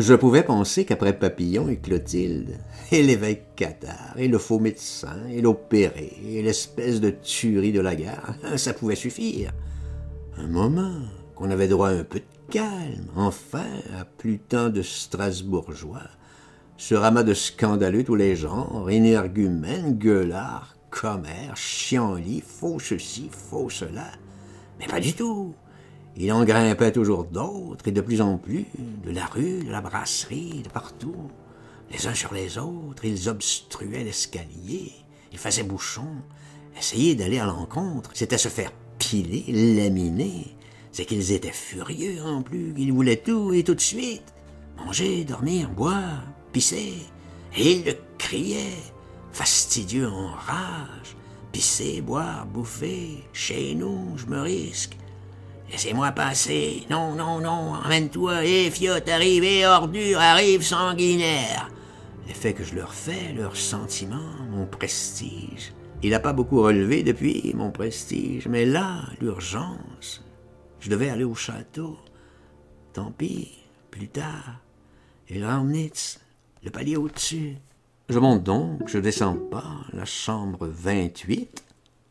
Je pouvais penser qu'après Papillon et Clotilde, et l'évêque Cathare, et le faux médecin, et l'opéré, et l'espèce de tuerie de la gare, ça pouvait suffire. Un moment, qu'on avait droit à un peu de calme, enfin, à plus tant de Strasbourgeois, ce ramas de scandaleux tous les genres, énergumènes, gueulards, commères, chienlits, faux ceci, faux cela. Mais pas du tout. Il en grimpait toujours d'autres, et de plus en plus, de la rue, de la brasserie, de partout. Les uns sur les autres, ils obstruaient l'escalier, ils faisaient bouchon. Essayer d'aller à l'encontre, c'était se faire piler, laminer. C'est qu'ils étaient furieux en plus, ils voulaient tout et tout de suite. Manger, dormir, boire, pisser. Et ils le criaient, fastidieux en rage. Pisser, boire, bouffer, chez nous, je me risque. Laissez-moi passer. Non, non, non, emmène-toi, fiotte, arrive, ordure, arrive, sanguinaire. L'effet que je leur fais, leurs sentiments, mon prestige. Il n'a pas beaucoup relevé depuis, mon prestige, mais là, l'urgence. Je devais aller au château. Tant pis, plus tard. Et le Raumnitz, le palier au-dessus. Je monte donc, je descends pas, la chambre 28.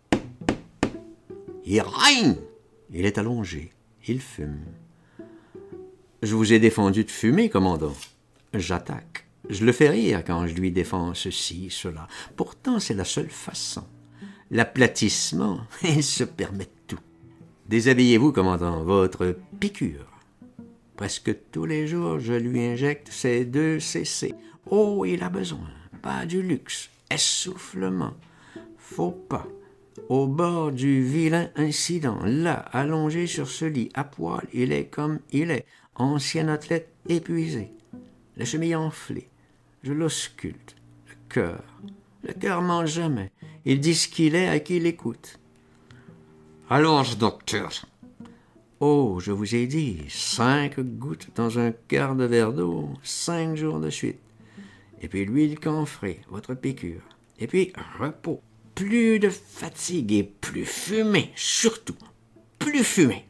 Il règne! Il est allongé, il fume. Je vous ai défendu de fumer, commandant. J'attaque. Je le fais rire quand je lui défends ceci, cela. Pourtant, c'est la seule façon. L'aplatissement, il se permet tout. Déshabillez-vous, commandant, votre piqûre. Presque tous les jours, je lui injecte ces 2 cc. Oh, il a besoin. Pas du luxe. Essoufflement. Faut pas. Au bord du vilain incident, là, allongé sur ce lit, à poil, il est comme il est, ancien athlète épuisé, la cheville enflée. Je l'ausculte, le cœur mange jamais. Il dit ce qu'il est à qui l'écoute. Allons, docteur. Oh, je vous ai dit, 5 gouttes dans un quart de verre d'eau, 5 jours de suite. Et puis l'huile camphrée, votre piqûre. Et puis repos. Plus de fatigue et plus fumé, surtout. Plus fumé.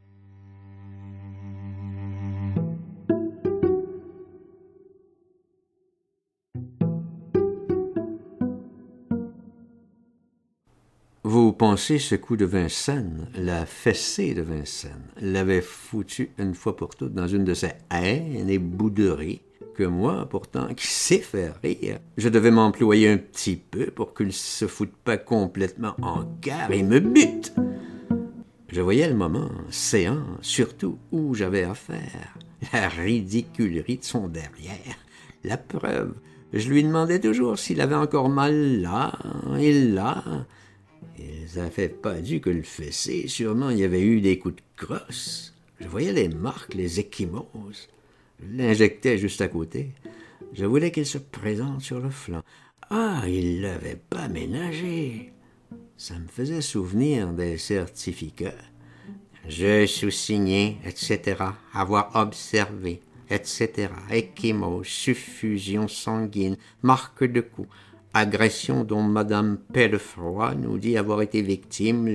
Vous pensez ce coup de Vincennes, la fessée de Vincennes, l'avait foutu une fois pour toutes dans une de ces haines et bouderies que moi, pourtant, qui sais faire rire, je devais m'employer un petit peu pour qu'il se foute pas complètement en gare et me bute. Je voyais le moment, séant, surtout où j'avais affaire, la ridiculerie de son derrière, la preuve. Je lui demandais toujours s'il avait encore mal là et là. Et ça n'avait pas dû que le fessé, sûrement il y avait eu des coups de crosse. Je voyais les marques, les ecchymoses. Je l'injectais juste à côté. Je voulais qu'il se présente sur le flanc. Ah, il l'avait pas ménagé. Ça me faisait souvenir des certificats. Je sous-signé, etc., avoir observé, etc., ecchymose, suffusion sanguine, marque de coup, agression dont Madame Pellefroy nous dit avoir été victime,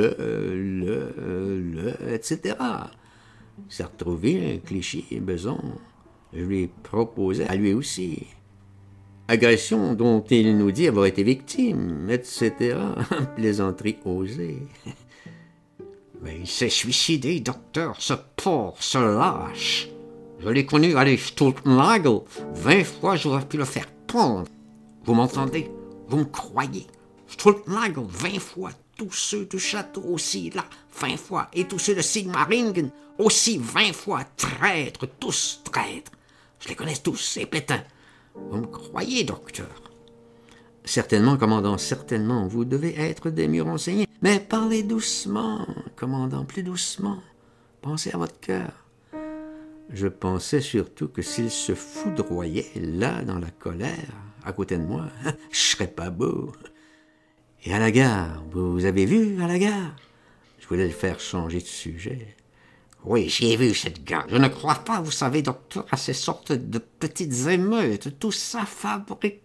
etc. Sartrouville, Clichy, Beson, je lui proposais à lui aussi. Agression dont il nous dit avoir été victime, etc. Plaisanterie osée. Mais il s'est suicidé, docteur, ce pauvre, ce lâche. Je l'ai connu aller Stulpnagel. 20 fois, j'aurais pu le faire pendre. Vous m'entendez? Vous me croyez? Stulpnagel, 20 fois. Tous ceux du château aussi, là, 20 fois. Et tous ceux de Sigmaringen, aussi 20 fois. Traîtres, tous traîtres. Je les connais tous, ces pétins. Vous me croyez, docteur? Certainement, commandant, certainement. Vous devez être des mieux renseignés. Mais parlez doucement, commandant, plus doucement. Pensez à votre cœur. Je pensais surtout que s'il se foudroyait, là, dans la colère, à côté de moi, je serais pas beau. Et à la gare, vous avez vu, à la gare? Je voulais le faire changer de sujet. Oui, j'y ai vu cette gare. Je ne crois pas, vous savez, docteur, à ces sortes de petites émeutes. Tout ça fabriqué.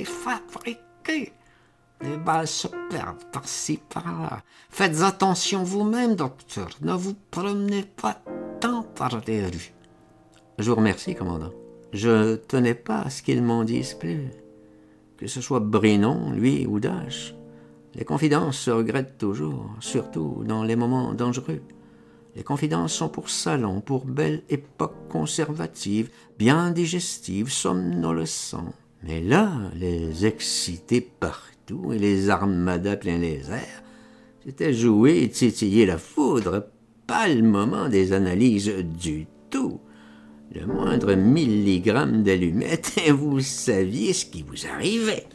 Les balles se perdent par-ci, par-là. Faites attention vous-même, docteur. Ne vous promenez pas tant par les rues. Je vous remercie, commandant. Je tenais pas à ce qu'ils m'en disent plus. Que ce soit Brinon, lui ou Dash. Les confidences se regrettent toujours, surtout dans les moments dangereux. Les confidences sont pour salon, pour belle époque conservative, bien digestive, somnolescent. Mais là, les excités partout et les armadas plein les airs, c'était jouer et titiller la foudre, pas le moment des analyses du tout. Le moindre milligramme d'allumette et vous saviez ce qui vous arrivait.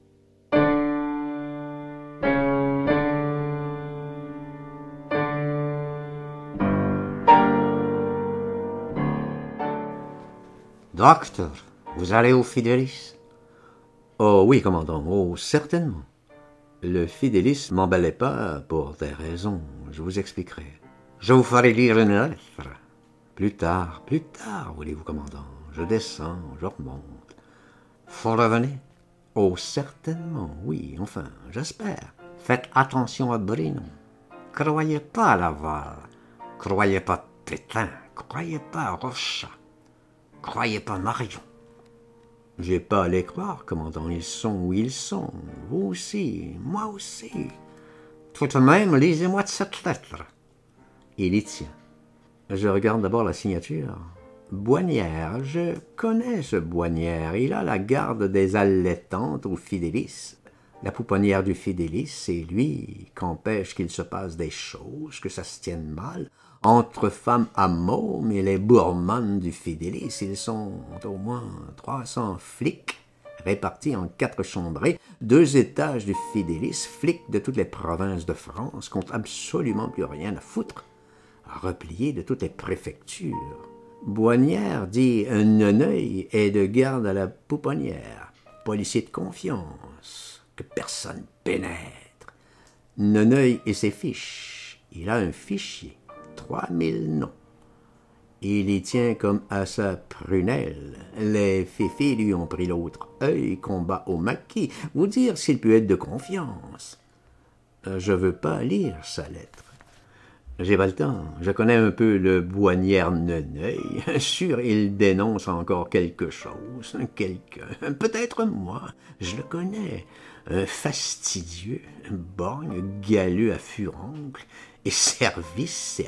Docteur, vous allez au Fidélis? Oh oui, commandant, oh certainement. Le Fidélis m'emballait pas pour des raisons, je vous expliquerai. Je vous ferai lire une lettre. Plus tard, voulez-vous, commandant. Je descends, je remonte. Faut revenir? Oh, certainement, oui, enfin, j'espère. Faites attention à Brinon. Croyez pas à Laval. Croyez pas Pétain. Croyez pas à Rochat. Croyez pas Marion. J'ai pas à les croire, commandant. Ils sont où ils sont. Vous aussi, moi aussi. Tout de même, lisez-moi de cette lettre. Il y tient. Je regarde d'abord la signature. Boignière, je connais ce Boignière. Il a la garde des allaitantes au Fidélis. La pouponnière du Fidélis, c'est lui qu'empêche qu'il se passe des choses, que ça se tienne mal. Entre femmes à môme et les bourmannes du Fidélis, ils sont au moins 300 flics répartis en 4 chambrées, 2 étages du Fidélis, flics de toutes les provinces de France, qui n'ont absolument plus rien à foutre, repliés de toutes les préfectures. Boignière dit un Neneuil est de garde à la pouponnière, policier de confiance, que personne pénètre. Neneuil et ses fiches, il a un fichier. 3000 noms. Il y tient comme à sa prunelle. Les féfés lui ont pris l'autre œil, combat au maquis. Vous dire s'il peut être de confiance. Je veux pas lire sa lettre. J'ai pas le temps. Je connais un peu le Boignière Neneuil. Sûr, il dénonce encore quelque chose. Quelqu'un. Peut-être moi. Je le connais. Un fastidieux, un borgne, galeux à furoncle. Et service.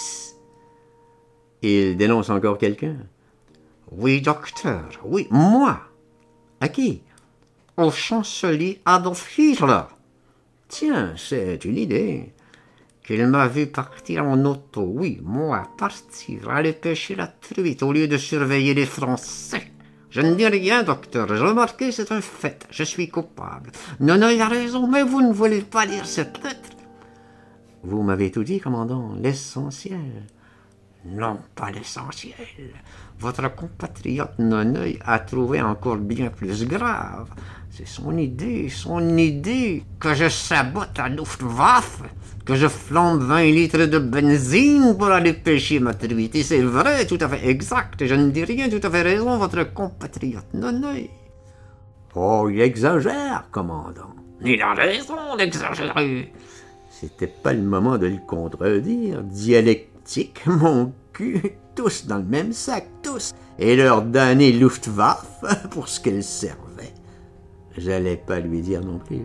Il dénonce encore quelqu'un? Oui, docteur, oui, moi. À qui? Au chancelier Adolf Hitler. Tiens, c'est une idée. Qu'il m'a vu partir en auto, oui, moi, partir, aller pêcher la truite au lieu de surveiller les Français. Je ne dis rien, docteur, remarquez, c'est un fait, je suis coupable. Non, il a raison, mais vous ne voulez pas lire cette lettre. Vous m'avez tout dit, commandant, l'essentiel. Non, pas l'essentiel. Votre compatriote Neneuil a trouvé encore bien plus grave. C'est son idée, que je sabote la Luftwaffe, que je flambe 20 litres de benzine pour aller pêcher ma truite. Et c'est vrai, tout à fait exact, je ne dis rien, tout à fait raison, votre compatriote Neneuil. Oh, il exagère, commandant. Il a raison d'exagérer. C'était pas le moment de le contredire. Dialectique, mon cul, tous dans le même sac, tous. Et leur damnée Luftwaffe pour ce qu'elle servait. J'allais pas lui dire non plus.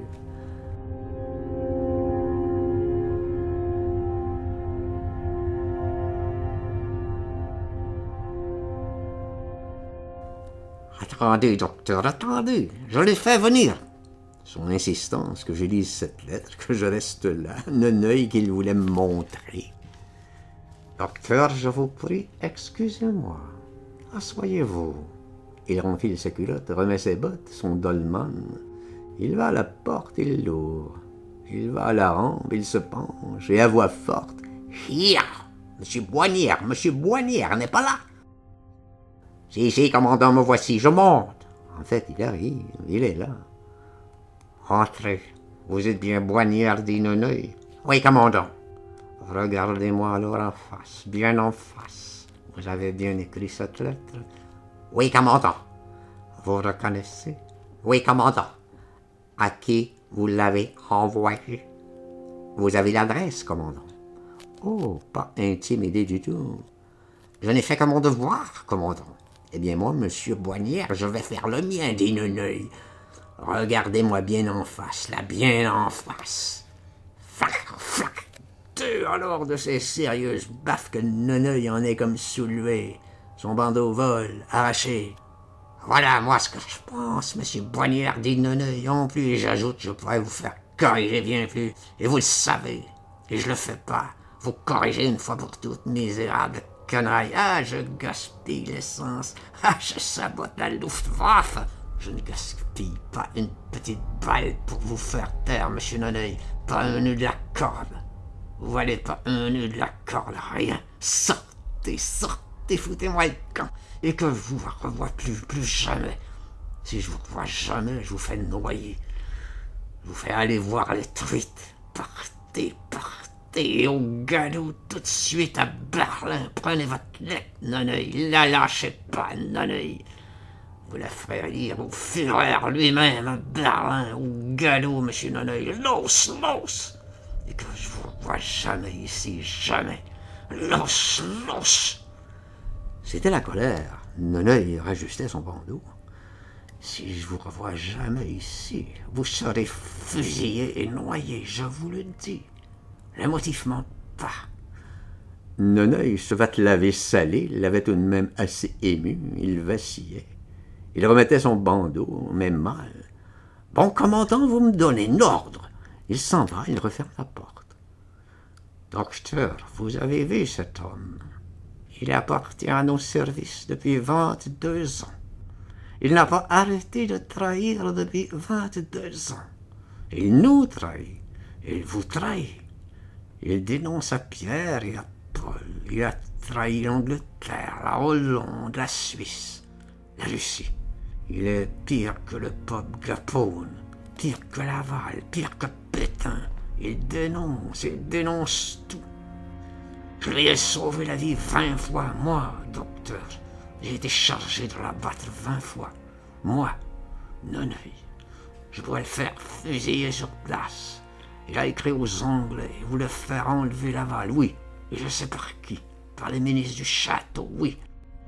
Attendez, docteur, attendez, je l'ai fait venir. Son insistance que je lise cette lettre, que je reste là, Neneuil qu'il voulait me montrer. Docteur, je vous prie, excusez-moi. Asseyez-vous. Il renfile sa culotte, remet ses bottes, son dolman. Il va à la porte, il l'ouvre. Il va à la rampe, il se penche, et à voix forte. « Hier, Monsieur Boignière n'est pas là. »« Si, commandant, me voici, je monte. » En fait, il arrive, il est là. « Entrez, vous êtes bien Boignière, dit Neneuil. »« Oui, commandant. »« Regardez-moi alors en face, bien en face. Vous avez bien écrit cette lettre. »« Oui, commandant. »« Vous reconnaissez? »« Oui, commandant. »« À qui vous l'avez envoyé? »« Vous avez l'adresse, commandant. »« Oh, pas intimidé du tout. »« Je n'ai fait que mon devoir, commandant. » Eh bien moi, monsieur Boignard, je vais faire le mien, dit Neneuil. Regardez-moi bien en face, là, bien en face. Flac, flac. Deux alors de ces sérieuses baffes que Neneuil en est comme soulevé. Son bandeau vole, arraché. Voilà, moi, ce que je pense, monsieur Boignard, dit Neneuil. En plus, j'ajoute, je pourrais vous faire corriger bien plus. Et vous le savez. Et je le fais pas. Vous corrigez une fois pour toutes, misérable canaille. Ah, je gaspille l'essence. Ah, je sabote la Luftwaffe. Je ne gaspille pas une petite balle pour vous faire taire, monsieur Neneuil. Pas un nœud de la corde. Vous valez pas un nœud de la corde, rien. Sortez, sortez, foutez-moi le camp. Et que je vous revoie plus jamais. Si je vous revois jamais, je vous fais noyer. Je vous fais aller voir les truites. Partez, partez, et au galop tout de suite à Berlin. Prenez votre lettre, Neneuil. La lâchez pas, Neneuil. Vous la ferez lire au Führer lui-même à Berlin, au galop, monsieur Neneuil. Los, los. Et que je vous revois jamais ici, jamais. Los, los. C'était la colère. Neneuil rajustait son bandeau. Si je vous revois jamais ici, vous serez fusillé et noyé, je vous le dis. Le motif ment pas. Neneuil se vatelaver salé l'avait tout de même assez ému. Il vacillait. Il remettait son bandeau, mais mal. « Bon commandant, vous me donnez un ordre. » Il s'en va, il referme la porte. « Docteur, vous avez vu cet homme. Il appartient à nos services depuis 22 ans. Il n'a pas arrêté de trahir depuis 22 ans. Il nous trahit. Il vous trahit. Il dénonce à Pierre et à Paul. Il a trahi l'Angleterre, la Hollande, la Suisse, la Russie. Il est pire que le pape Gapone, pire que Laval, pire que Pétain. Il dénonce tout. Je lui ai sauvé la vie 20 fois, moi, docteur. J'ai été chargé de la battre 20 fois. Moi, Neneuil. Je pourrais le faire fusiller sur place. Il a écrit aux Anglais, il voulait faire enlever Laval, oui. Et je sais par qui. Par les ministres du château, oui.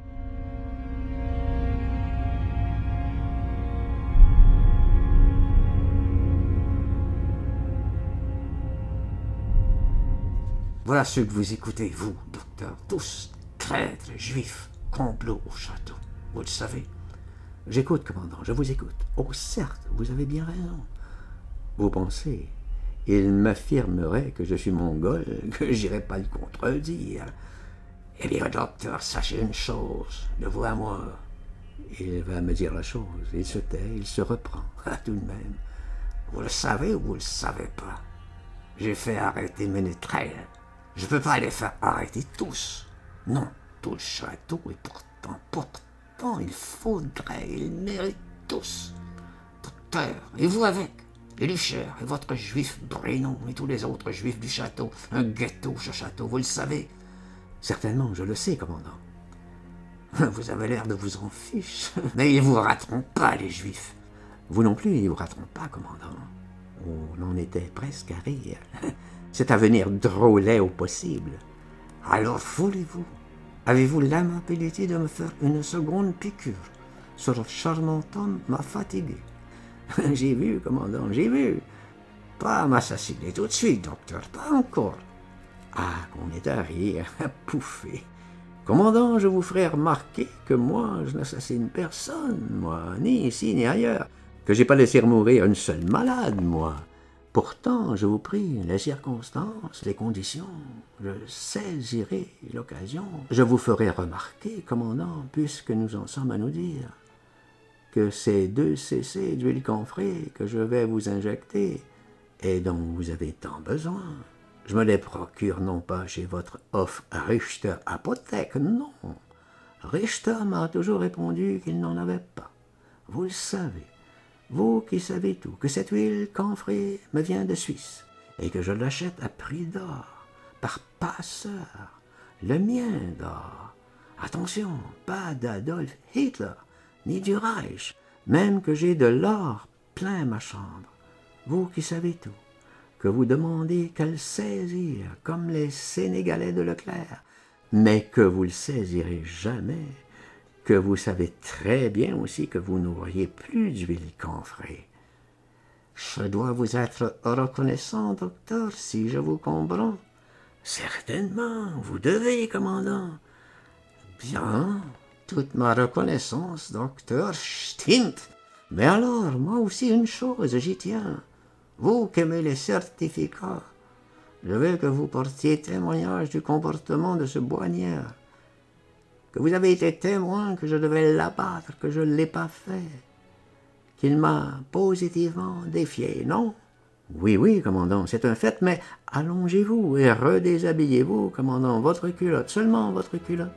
Voilà ceux que vous écoutez, vous, docteur, tous traîtres, juifs, complot au château. Vous le savez. J'écoute, commandant, je vous écoute. Oh, certes, vous avez bien raison. Vous pensez, il m'affirmerait que je suis mongol, que j'irai pas le contredire. Eh bien, docteur, sachez une chose, de vous à moi. Il va me dire la chose, il se tait, il se reprend, tout de même. Vous le savez ou vous le savez pas? J'ai fait arrêter Ménétrel. Je ne peux pas les faire arrêter tous. Non, tout le château, et pourtant, il faudrait, ils méritent tous. Docteur, et vous avec, et Lucher, et votre juif Brénon, et tous les autres juifs du château, un ghetto, ce château, vous le savez. Certainement, je le sais, commandant. Vous avez l'air de vous en fiche, mais ils ne vous rateront pas, les juifs. Vous non plus, ils ne vous rateront pas, commandant. On en était presque à rire. Cet avenir drôlait au possible. Alors, voulez-vous, avez-vous l'amabilité de me faire une seconde piqûre? Ce charmant homme m'a fatigué. J'ai vu, commandant, j'ai vu. Pas m'assassiner tout de suite, docteur, pas encore. Ah, on est à rire, à pouffer. Commandant, je vous ferai remarquer que moi, je n'assassine personne, moi, ni ici, ni ailleurs, que j'ai pas laissé mourir une seule malade, moi. Pourtant, je vous prie, les circonstances, les conditions, je saisirai l'occasion. Je vous ferai remarquer, commandant, puisque nous en sommes à nous dire, que ces 2 cc d'huile camphrée que je vais vous injecter et dont vous avez tant besoin, je me les procure non pas chez votre Hof Richter Apothèque, non. Richter m'a toujours répondu qu'il n'en avait pas. Vous le savez. Vous qui savez tout, que cette huile camphrée me vient de Suisse, et que je l'achète à prix d'or, par passeur, le mien d'or. Attention, pas d'Adolf Hitler, ni du Reich, même que j'ai de l'or plein ma chambre. Vous qui savez tout, que vous demandez qu'à le saisir, comme les Sénégalais de Leclerc, mais que vous le saisirez jamais, que vous savez très bien aussi que vous n'auriez plus d'huile camphrée. Je dois vous être reconnaissant, docteur, si je vous comprends. Certainement, vous devez, commandant. Bien, toute ma reconnaissance, docteur, stimmt. Mais alors, moi aussi une chose, j'y tiens. Vous qui aimez les certificats, je veux que vous portiez témoignage du comportement de ce Boignard, que vous avez été témoin que je devais l'abattre, que je ne l'ai pas fait, qu'il m'a positivement défié, non? Oui, oui, commandant, c'est un fait, mais allongez-vous et redéshabillez-vous, commandant, votre culotte, seulement votre culotte.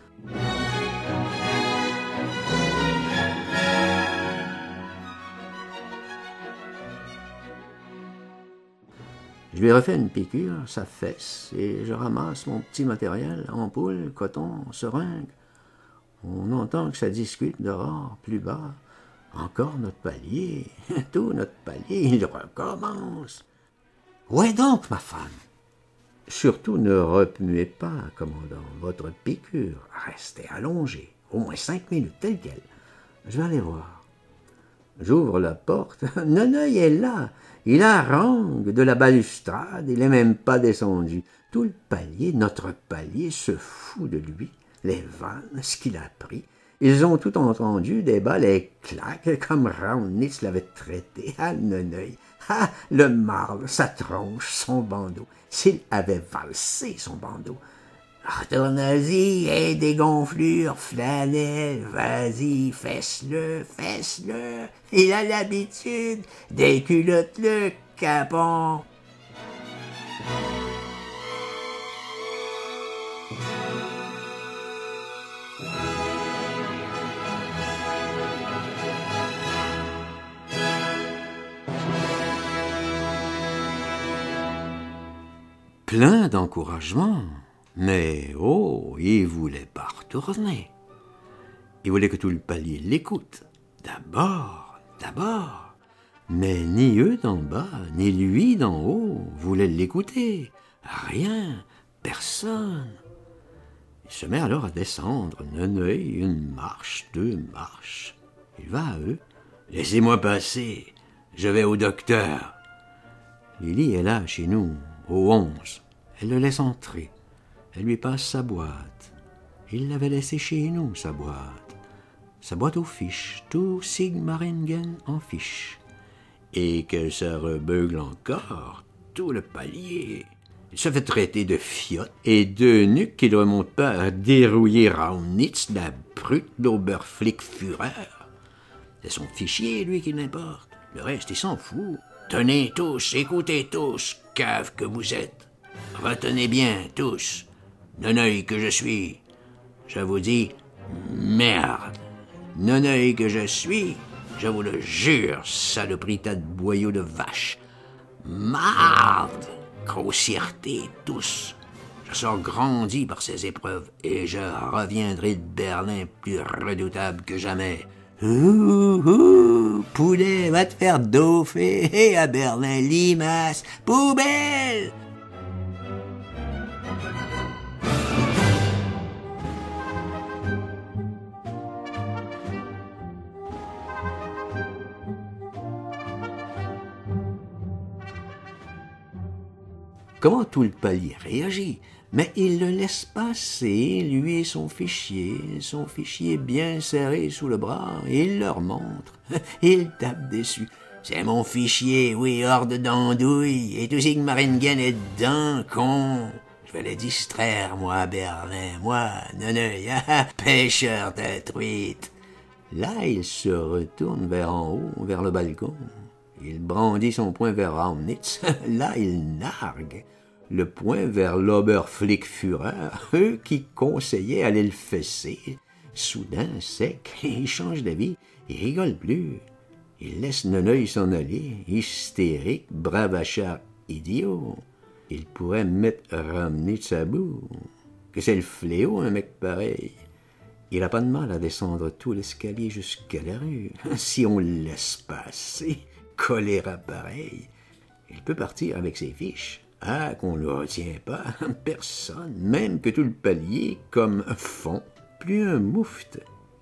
Je lui refais une piqûre, sa fesse, et je ramasse mon petit matériel, ampoule, coton, seringue. On entend que ça discute dehors, plus bas. Encore notre palier, tout notre palier, il recommence. Où est donc ma femme? Surtout ne remuez pas, commandant, votre piqûre. Restez allongé, au moins 5 minutes, telle quelle. Je vais aller voir. J'ouvre la porte. Nonoeil est là. Il harangue de la balustrade. Il n'est même pas descendu. Tout le palier, notre palier, se fout de lui. Les vannes, ce qu'il a pris. Ils ont tout entendu, des bas, les claques, comme Raunitz l'avait traité. Ah, Nonoeil. Ah, le marbre, sa tronche, son bandeau. S'il avait valsé son bandeau. Retourne-y, et des gonflures, flanelle, vas-y, fesse-le, fesse-le. Il a l'habitude, déculotte-le, capon. Plein d'encouragement. Mais, oh, il voulait pas retourner. Il voulait que tout le palier l'écoute. D'abord. Mais ni eux d'en bas, ni lui d'en haut voulaient l'écouter. Rien, personne. Il se met alors à descendre, Nonoeil, une marche, 2 marches. Il va à eux. Laissez-moi passer, je vais au docteur. Lily est là, chez nous, au 11. Elle le laisse entrer. Elle lui passe sa boîte. Il l'avait laissée chez nous, sa boîte. Sa boîte aux fiches, tout Sigmaringen en fiches. Et que ça rebeugle encore, tout le palier. Il se fait traiter de fiotte et de nuque qu'il ne remonte pas à dérouiller Raunitz, la brute d'Oberflick-Führer. C'est son fichier, lui, qui l'importe. Le reste, il s'en fout. Tenez tous, écoutez tous, cave que vous êtes. Retenez bien, tous. Nonoeil que je suis, je vous dis merde. Nonoeil que je suis, je vous le jure, saloperie tas de boyaux de vache. Marde, grossièreté tous. Je sors grandi par ces épreuves et je reviendrai de Berlin plus redoutable que jamais. Poulet, va te faire daupher, et à Berlin, limace, poubelle! Comment tout le palier réagit? Mais il le laisse passer, lui et son fichier bien serré sous le bras, et il leur montre. Il tape dessus. C'est mon fichier, oui, hors de d'andouille, et tout Sigmaringen est dedans, con. Je vais les distraire, moi, à Berlin, moi, Nonoeil, pêcheur de truite. Là, il se retourne vers en haut, vers le balcon. Il brandit son poing vers Raunitz. Là, il nargue. Le poing vers l'Oberflick-Führer, eux qui conseillaient aller le fesser. Soudain, sec, il change d'avis, il rigole plus. Il laisse Nonoeil s'en aller, hystérique, bravachard, idiot. Il pourrait mettre Raunitz à bout. Que c'est le fléau, un mec pareil. Il n'a pas de mal à descendre tout l'escalier jusqu'à la rue. Si on le laisse passer, choléra pareil, il peut partir avec ses fiches. Ah, qu'on ne le retient pas, personne, même que tout le palier, comme fond, plus un moufte.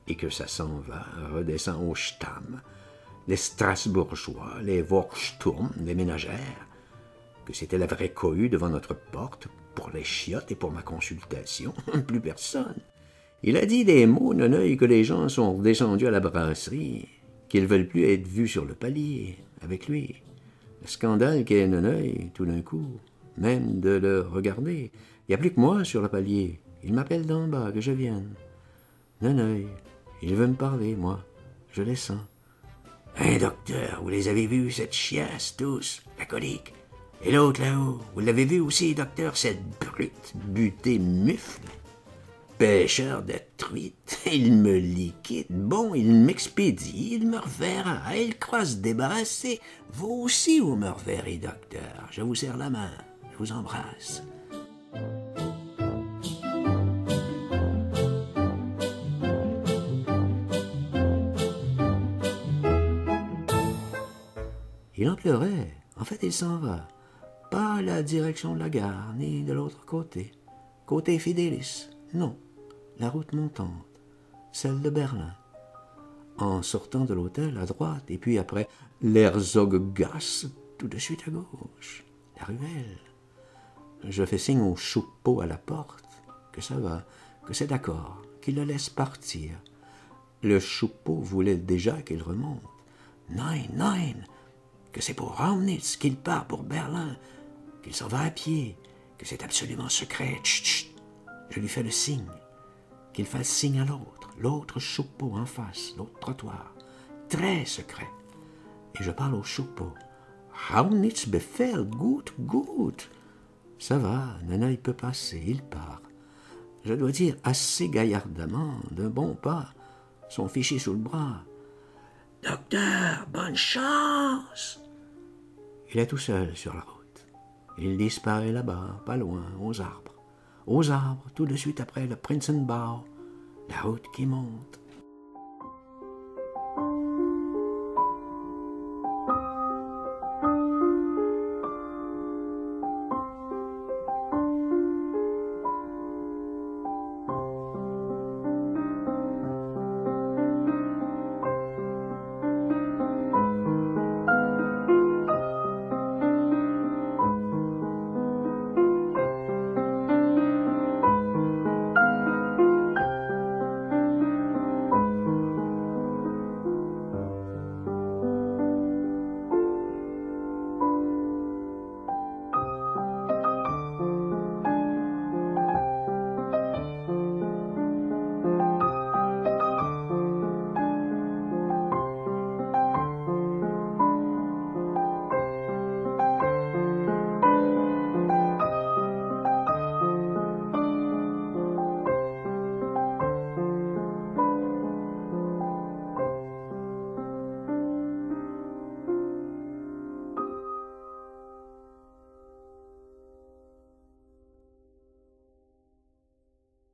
et que ça s'en va, redescend au Stamm, les Strasbourgeois, les Worksturm, les ménagères, que c'était la vraie cohue devant notre porte, pour les chiottes et pour ma consultation, plus personne. Il a dit des mots, Nonoeil, que les gens sont redescendus à la brasserie, qu'ils veulent plus être vus sur le palier, avec lui. Le scandale qu'est Nonoeil, tout d'un coup, même de le regarder. Il n'y a plus que moi sur le palier. Il m'appelle d'en bas, que je vienne. Nonoeil, il veut me parler, moi. Je les sens. Hein, docteur, vous les avez vus, cette chiasse, tous, la colique. Et l'autre là-haut, vous l'avez vu aussi, docteur, cette brute, butée mufle. Pêcheur de truites, il me liquide. Bon, il m'expédie, il me reverra, il croit se débarrasser. Vous aussi, vous me reverrez, docteur. Je vous serre la main, je vous embrasse. Il en pleurait. En fait, il s'en va. Pas à la direction de la gare, ni de l'autre côté. Côté Fidelis, non. La route montante, celle de Berlin. En sortant de l'hôtel, à droite, et puis après l'Herzoggasse, tout de suite à gauche. La ruelle. Je fais signe au choupeau à la porte, que ça va, que c'est d'accord, qu'il le laisse partir. Le choupeau voulait déjà qu'il remonte. Nein, nein, que c'est pour Raumnitz qu'il part pour Berlin, qu'il s'en va à pied, que c'est absolument secret. Chut, chut. Je lui fais le signe, qu'il fasse signe à l'autre choupeau en face, l'autre trottoir, très secret. Et je parle au choupeau. Raumnitz befehlt, gut, gut. Ça va, Nonoeil peut passer, il part. Je dois dire assez gaillardement, d'un bon pas, son fichier sous le bras. Docteur, bonne chance! Il est tout seul sur la route. Il disparaît là-bas, pas loin, aux arbres. Aux arbres, tout de suite après le Prinzenbau, la route qui monte.